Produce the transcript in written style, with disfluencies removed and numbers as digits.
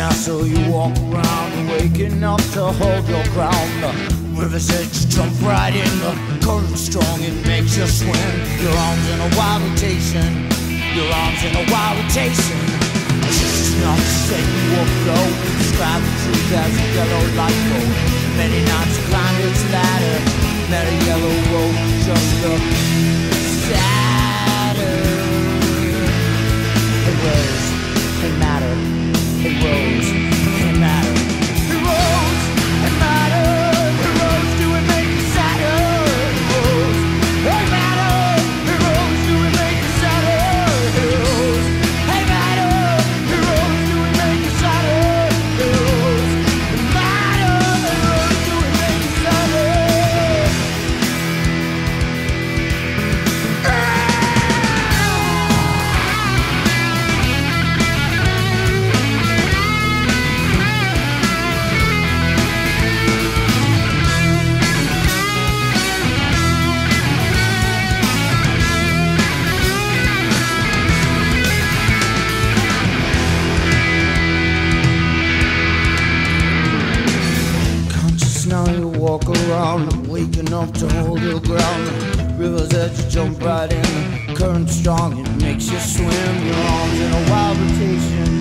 Now so you walk around, waking up to hold your ground. The river's edge, jump right in. The current strong, it makes you swim. Your arms in a wild rotation. Your arms in a wild rotation. Just enough to set you afloat. Describe the truth as a yellow light bulb. Many nights climbed its ladder. Met a yellow road, just look sadder. It rose, it mattered. It rose, it mattered. It rose, it mattered. It rose, do it make you sadder? It rose, it mattered. It rose, do it make you sadder? It rose, it mattered. It rose, do it make you sadder? It rose, it mattered. It rose, do it make you sadder? Now you walk around, waking up to hold your ground. River's edge, you jump right in. Current strong, it makes you swim. Your arms in a wild rotation.